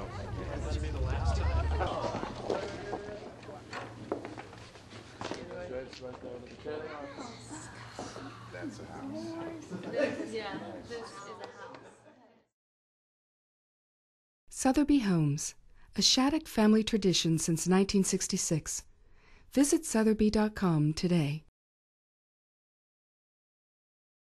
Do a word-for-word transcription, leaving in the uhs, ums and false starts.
This be the last time. That's a house. This, yeah, this is a house. Sotherby Homes, a Shattuck family tradition since nineteen sixty-six. Visit Sotherby dot com today.